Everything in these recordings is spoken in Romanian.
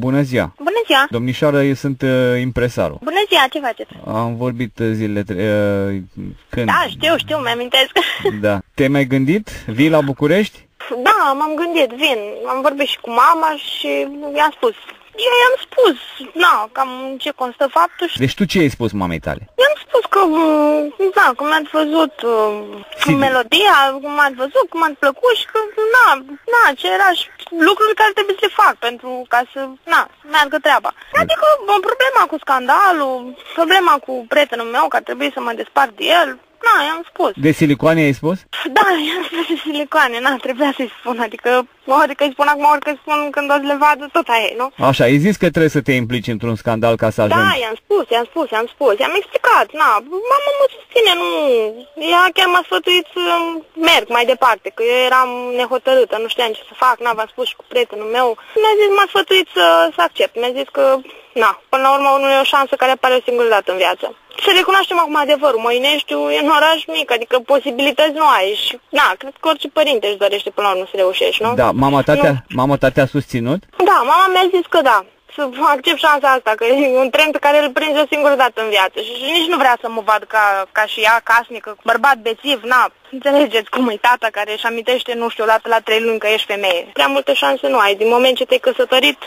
Bună ziua! Bună ziua! Domnișoară, eu sunt impresarul. Bună ziua, ce faceți? Am vorbit zilele când? Da, știu, mi-amintesc. Da. Te-ai mai gândit? Vii la București? Da, m-am gândit, vin. Am vorbit și cu mama și i-am spus. Eu i-am spus, cam în ce constă faptul. Deci tu ce ai spus mamei tale? I-am spus că, cum mi-ați văzut melodia, cum m-ați văzut, cum m-ați plăcut și că, aceleași lucruri care trebuie să le fac pentru ca să, meargă treaba. Adică, problema cu scandalul, problema cu prietenul meu, că ar trebui să mă despart de el, i-am spus. De silicoane ai spus? Da, i-am spus de silicoane, trebuia să-i spun, adică îi spun acum, orică îi spun când o să le vadă, tot aia e, nu? Așa, ai zis că trebuie să te implici într-un scandal ca să ajungi. Da, i-am spus, i-am explicat, mama mă susține, nu, ea chiar m-a sfătuit să merg mai departe, că eu eram nehotărâtă, nu știam ce să fac, v-am spus și cu prietenul meu, m-a sfătuit să accept, mi-a zis că, până la urmă nu e o șansă care apare o singură dată în viață. Să recunoaștem acum adevărul, Moineștiu e un oraș mic, adică posibilități nu ai și, cred că orice părinte își dorește până la urmă să reușești, nu? Da, mama ta te-a susținut? Da, mama mi-a zis că da, să accept șansa asta, că e un tren pe care îl prinzi o singură dată în viață și nici nu vrea să mă vad ca și ea, casnică, bărbat bețiv, înțelegeți cum e tata care își amintește, nu știu, o dată la 3 luni că ești femeie. Prea multe șanse nu ai, din moment ce te-ai căsătorit,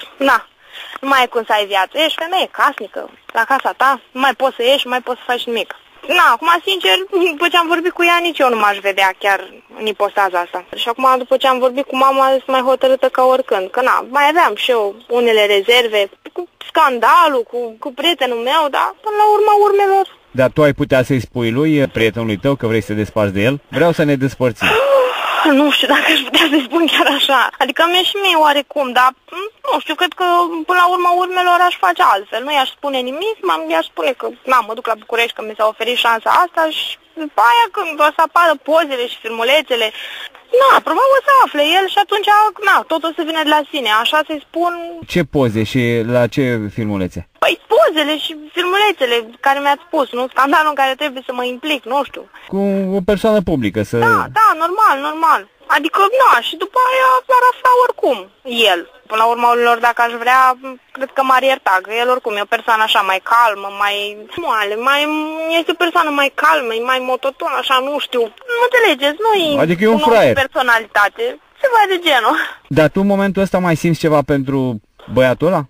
nu mai ai cum să ai viață. Ești femeie casnică, la casa ta, nu mai poți să ieși, nu mai poți să faci nimic. Acum, sincer, după ce am vorbit cu ea, nici eu nu m-aș vedea chiar în ipostaza asta. Și acum, după ce am vorbit cu mama, sunt mai hotărâtă ca oricând. Că mai aveam și eu unele rezerve cu scandalul, cu prietenul meu, dar până la urma urmelor... Dar tu ai putea să-i spui lui, prietenului tău, că vrei să te desparți de el? Vreau să ne despărțim. Nu știu dacă aș putea să spun chiar așa. Adică mi-e și mie oarecum, dar nu știu, cred că până la urma urmelor aș face altfel. Nu i-aș spune nimic, i-aș spune că mă duc la București, că mi s-a oferit șansa asta și după aia când o să apară pozele și filmulețele, probabil o să afle el și atunci, tot o să vină de la sine, așa să-i spun... Ce poze și la ce filmulețe? Păi pozele și filmulețele care mi-ați spus, nu? Scandalul în care trebuie să mă implic, nu știu. Cu o persoană publică să... Da, normal. Adică, și după aia ar afla oricum el. Până la urmă, dacă aș vrea, cred că m-ar ierta, că el oricum e o persoană așa mai calmă, mai moale, este o persoană mai calmă, mai mototonă, așa, nu știu. Nu înțelegeți, adică e un fraier. Personalitate, ceva de genul. Dar tu în momentul ăsta mai simți ceva pentru băiatul ăla?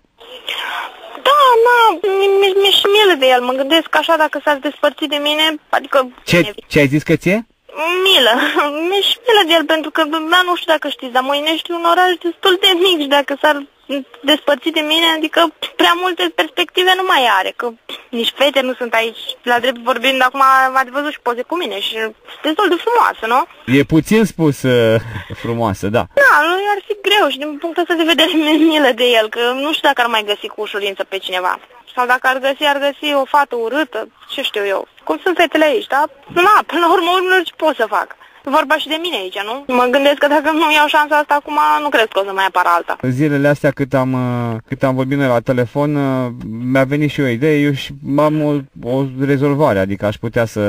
Mi-e și milă de el, mă gândesc așa dacă s-ar despărți de mine, adică... Ce ai zis că ție? Milă, mi-e și milă de el, pentru că, nu știu dacă știți, dar Moinești e un oraș destul de mic și dacă s-ar despărți de mine, adică prea multe perspective nu mai are, că nici fete nu sunt aici, la drept vorbind, acum ați văzut și poze cu mine și destul de frumoasă, nu? E puțin spus frumoasă, da. Lui ar fi greu și din punctul ăsta de vedere mi-e milă de el, că nu știu dacă ar mai găsi cu ușurință pe cineva. Sau dacă ar găsi o fată urâtă, ce știu eu. Cum sunt fetele aici, da? Până la urmă, ce pot să fac? Vorba și de mine aici, nu? Mă gândesc că dacă nu iau șansa asta acum, nu cred că o să mai apară alta. Zilele astea cât am vorbit noi la telefon, mi-a venit și o idee, eu și am o rezolvare, adică aș putea să...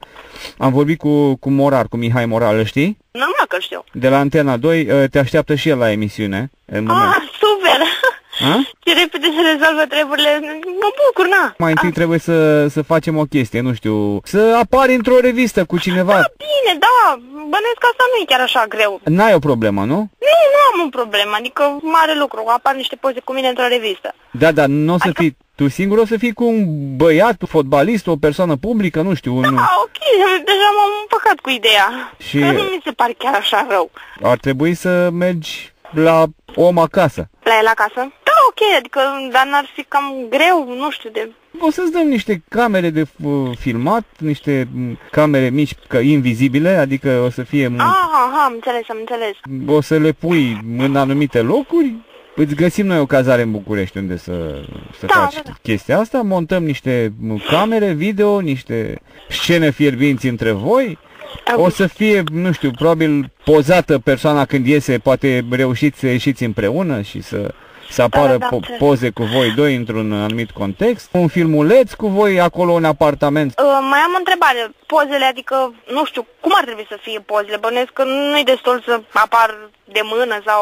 Am vorbit cu Morar, cu Mihai Morar, îl știi? Normal că știu. De la Antena 2, te așteaptă și el la emisiune. Super! Ce repede se rezolvă treburile, mă bucur, Mai întâi trebuie să facem o chestie, nu știu, să apari într-o revistă cu cineva. Bine, bănuiesc că asta nu e chiar așa greu. N-ai o problemă, nu? Nu am un problemă, adică mare lucru, apar niște poze cu mine într-o revistă. Da, dar nu o să fii tu singur, o să fii cu un băiat, un fotbalist, o persoană publică, nu știu. Ok, deja m-am împăcat cu ideea, și... că nu mi se pare chiar așa rău. Ar trebui să mergi la om acasă. La el acasă? Da, ok, adică, dar n-ar fi cam greu, nu știu de... O să-ți dăm niște camere de filmat, niște camere mici, invizibile, adică o să fie... am înțeles. O să le pui în anumite locuri, îți găsim noi o cazare în București unde să faci chestia asta, montăm niște camere, video, niște scene fierbinți între voi. O să fie, nu știu, probabil pozată persoana când iese, poate reușiți să ieșiți împreună și să apară poze cu voi doi într-un anumit context. Un filmuleț cu voi acolo în apartament. Mai am o întrebare. Pozele, adică, nu știu, cum ar trebui să fie pozele? Bănuiesc că nu-i destul să apar de mână sau...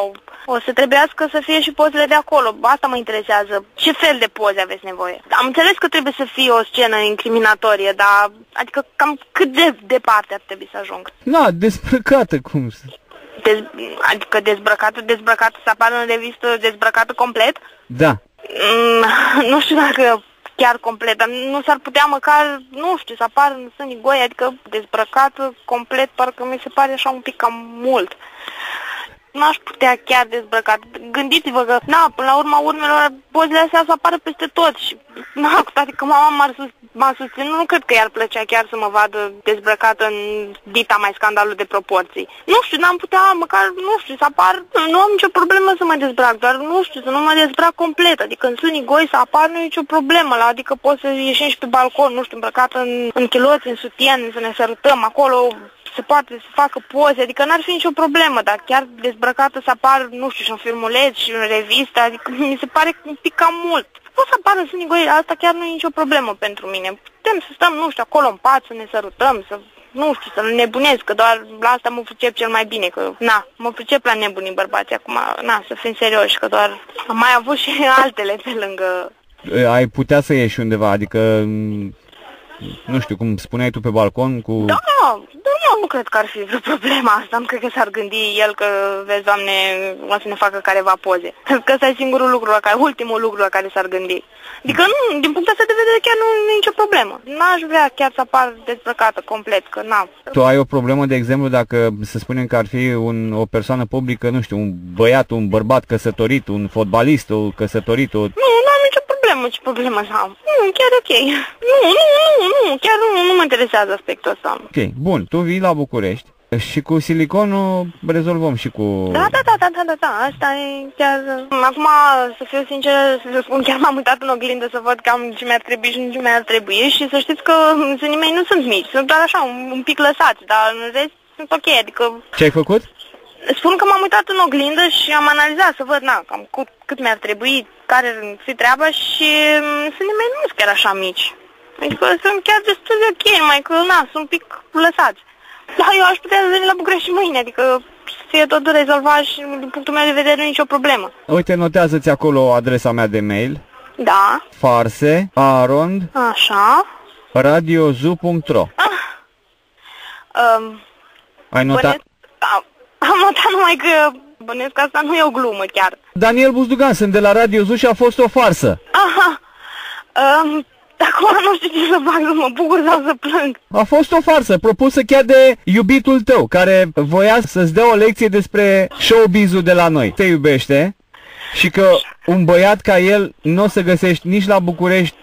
o să trebuiască să fie și pozele de acolo. Asta mă interesează. Ce fel de poze aveți nevoie? Am înțeles că trebuie să fie o scenă incriminatorie, dar adică cam cât de departe ar trebui să ajung? Na, dezbrăcată, cum să... Adică dezbrăcată să apară în revistă dezbrăcată complet? Da. Nu știu dacă chiar complet, dar nu s-ar putea măcar, nu știu, să apară în sânii goi, adică dezbrăcată complet, parcă mi se pare așa un pic cam mult. N-aș putea chiar dezbrăcat. Gândiți-vă că, până la urma urmelor, pozele astea să apară peste tot și, cu toate că mama m-a susținut, nu cred că i-ar plăcea chiar să mă vadă dezbrăcată în dita mai scandalul de proporții. Nu știu, n-am putea măcar, nu știu, să apar, nu am nicio problemă să mă dezbrac, doar, nu știu, să nu mă dezbrac complet, adică în sânii goi să apar nu e nicio problemă, adică poți să ieșim și pe balcon, nu știu, îmbrăcată în chiloți, în sutien, să ne sărutăm acolo, se poate să facă poze, adică n-ar fi nicio problemă, dar chiar dezbrăcată să apar, nu știu, și în filmuleț și în revistă, adică mi se pare un pic cam mult. Poți să apară în sânii goi, asta chiar nu e nicio problemă pentru mine. Putem să stăm, nu știu, acolo în pat, să ne sărutăm, să, nu știu, să nebunesc, că doar la asta mă pricep cel mai bine, că, mă pricep la nebunii bărbații acum, să fim serioși, că doar am mai avut și altele pe lângă... Ai putea să ieși undeva, adică... Nu știu, cum spuneai tu pe balcon cu... Da, nu cred că ar fi vreo problemă asta. Nu cred că s-ar gândi el că, vezi, Doamne, o să ne facă careva poze. Cred că ăsta e singurul lucru, ultimul lucru la care s-ar gândi. Adică nu, din punctul ăsta de vedere chiar nu e nicio problemă. N-aș vrea chiar să apar dezbrăcată complet, că n-am. Tu ai o problemă, de exemplu, dacă să spunem că ar fi o persoană publică, nu știu, un băiat, un bărbat căsătorit, un fotbalist, o căsătorit, o... Nu am nicio problemă, ce problemă să am. Nu, chiar ok. Nu, chiar nu mă interesează aspectul ăsta. Ok, bun, tu vii la București și cu siliconul rezolvăm și cu... Da, asta e chiar... Acum, să fiu sinceră, să spun, chiar m-am uitat în oglindă să văd cam ce mi-ar trebui și ce mi-ar trebui și să știți că sânii mei nu sunt mici, sunt doar așa, un pic lăsați, dar în rest sunt ok, adică... Ce ai făcut? Spun că m-am uitat în oglindă și am analizat să văd, cam cât mi-ar trebui, care ar fi treaba și sânii mei nu sunt chiar așa mici. Adică sunt chiar destul de ok, numai că, sunt un pic lăsați. Dar eu aș putea veni la București și mâine, adică să fie totul rezolvat și din punctul meu de vedere nu e nicio problemă. Uite, notează-ți acolo adresa mea de mail. Da. farse@arond Așa. radiozu.ro. Ai notat? Am notat numai că bănuiesc că asta nu e o glumă chiar. Daniel Buzdugan, sunt de la Radio Zu și a fost o farsă. Aha. Acum nu știu ce să fac, să mă bucur sau să plâng. A fost o farsă, propusă chiar de iubitul tău, care voia să-ți dea o lecție despre showbiz-ul de la noi. Te iubește și că un băiat ca el nu o să găsești nici la București.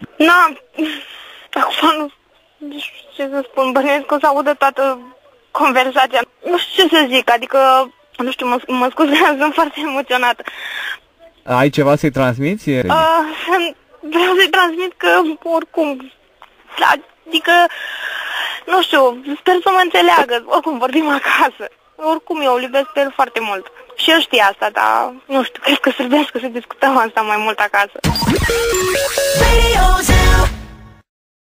Acum nu știu ce să spun, bănuiesc că o să audă toată conversația. Nu știu ce să zic, adică, nu știu, mă scuze, sunt foarte emoționată. Ai ceva să-i transmiți? Vreau să-i transmit că, oricum, adică, nu știu, sper să mă înțeleagă, oricum vorbim acasă. Oricum eu îl iubesc pe el foarte mult. Și el știe asta, dar, nu știu, cred că trebuie să discutăm asta mai mult acasă.